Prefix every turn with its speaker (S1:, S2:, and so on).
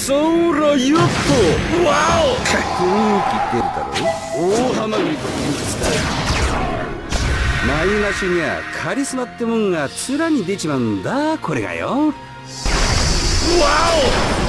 S1: そらよっとわお
S2: 雰囲気出るだろ。
S1: 大ハマグリと言うんですか。
S2: 眉なしにゃカリスマってもんが面に出ちまうんだこれがよ。
S1: わお